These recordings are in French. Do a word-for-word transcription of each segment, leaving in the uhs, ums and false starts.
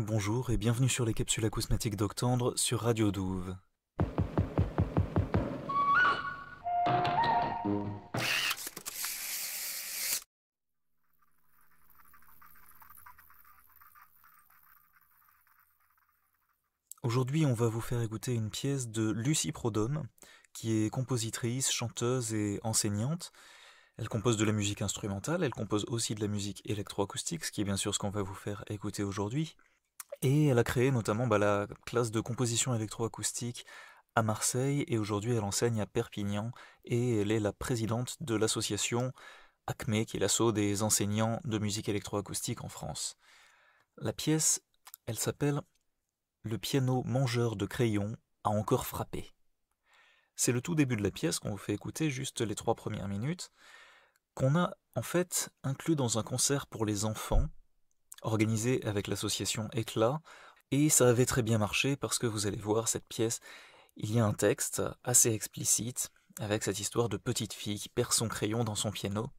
bonjour et bienvenue sur les capsules acousmatiques d'Octandre sur Radio Douve. Aujourd'hui, on va vous faire écouter une pièce de Lucie Prodhomme, qui est compositrice, chanteuse et enseignante. Elle compose de la musique instrumentale, elle compose aussi de la musique électroacoustique, ce qui est bien sûr ce qu'on va vous faire écouter aujourd'hui. Et elle a créé notamment bah, la classe de composition électroacoustique à Marseille, et aujourd'hui elle enseigne à Perpignan, et elle est la présidente de l'association A C M E, qui est l'asso des enseignants de musique électroacoustique en France. La pièce, elle s'appelle « Le piano mangeur de crayons a encore frappé ». C'est le tout début de la pièce qu'on vous fait écouter, juste les trois premières minutes, qu'on a en fait inclus dans un concert pour les enfants, organisé avec l'association Éclat, et ça avait très bien marché parce que vous allez voir, cette pièce, il y a un texte assez explicite, avec cette histoire de petite fille qui perd son crayon dans son piano,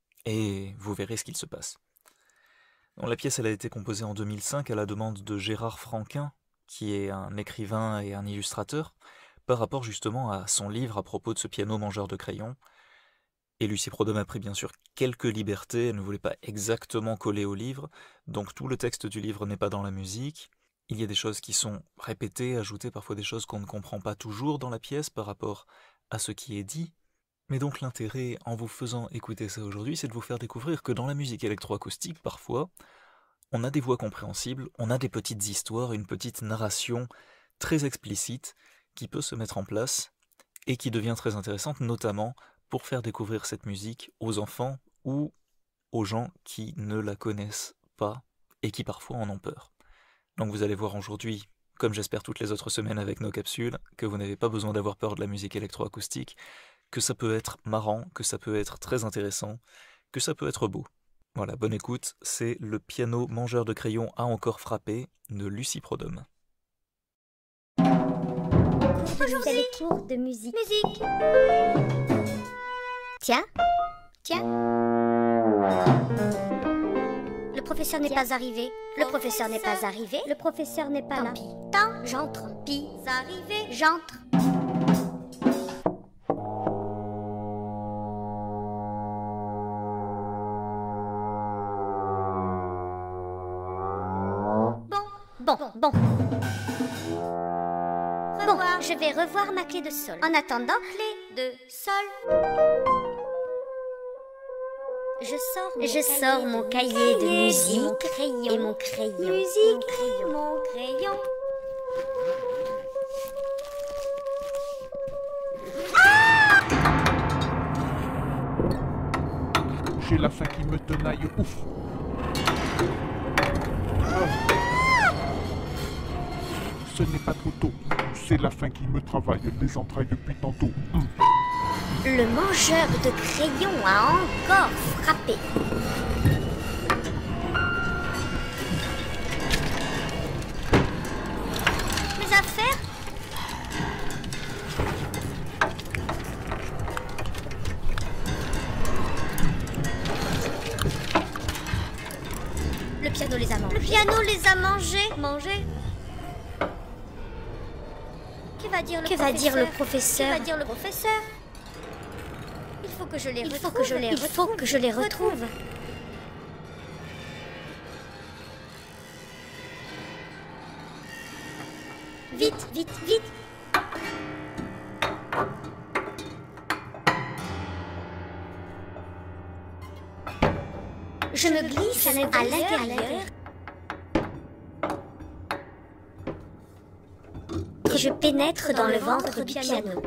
et vous verrez ce qu'il se passe. Donc, la pièce elle a été composée en deux mille cinq à la demande de Gérard Franquin, qui est un écrivain et un illustrateur, par rapport justement à son livre à propos de ce piano mangeur de crayons. Et Lucie Prodhomme a pris bien sûr quelques libertés, elle ne voulait pas exactement coller au livre, donc tout le texte du livre n'est pas dans la musique. Il y a des choses qui sont répétées, ajoutées, parfois des choses qu'on ne comprend pas toujours dans la pièce par rapport à ce qui est dit. Mais donc l'intérêt en vous faisant écouter ça aujourd'hui, c'est de vous faire découvrir que dans la musique électroacoustique, parfois, on a des voix compréhensibles, on a des petites histoires, une petite narration très explicite qui peut se mettre en place et qui devient très intéressante, notamment pour faire découvrir cette musique aux enfants ou aux gens qui ne la connaissent pas et qui parfois en ont peur. Donc vous allez voir aujourd'hui, comme j'espère toutes les autres semaines avec nos capsules, que vous n'avez pas besoin d'avoir peur de la musique électroacoustique, que ça peut être marrant, que ça peut être très intéressant, que ça peut être beau. Voilà, bonne écoute, c'est Le piano mangeur de crayons a encore frappé de Lucie Prodhomme. Bonjour, c'est les cours de musique. Musique. Tiens, tiens. Le professeur n'est pas arrivé. Le professeur n'est pas arrivé. Le professeur n'est pas là. Tant pis. Tant, j'entre. Pis, arrivé, j'entre. Bon, bon, bon. Bon, je vais revoir ma clé de sol. En attendant, clé de sol. Je sors mon, je cahier, sors mon cahier, cahier de musique et mon crayon. Et mon crayon. Musique mon crayon. Mon crayon. Ah! J'ai la faim qui me tenaille, ouf. Ah. Ce n'est pas trop tôt, c'est la faim qui me travaille les entrailles depuis tantôt. Hum. Le mangeur de crayons a encore frappé. Mes affaires? Le piano les a mangés. Le piano les a mangés. Mangés. Que va dire le, que va dire le professeur? Que va dire le professeur? Il faut que je les Il retrouve. Faut que je les Il faut que je les retrouve. Vite, vite, vite. Je me glisse à l'intérieur. Et je pénètre dans le ventre du piano.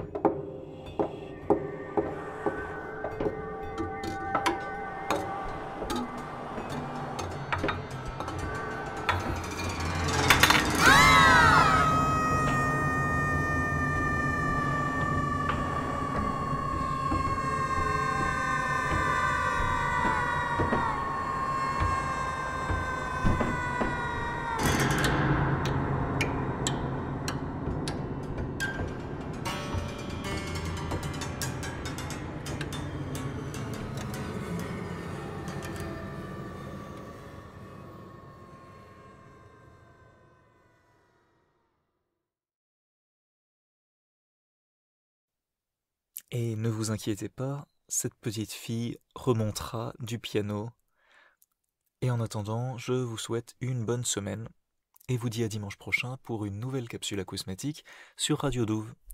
Et ne vous inquiétez pas, cette petite fille remontera du piano. Et en attendant, je vous souhaite une bonne semaine et vous dis à dimanche prochain pour une nouvelle capsule acousmatique sur Radio Douve.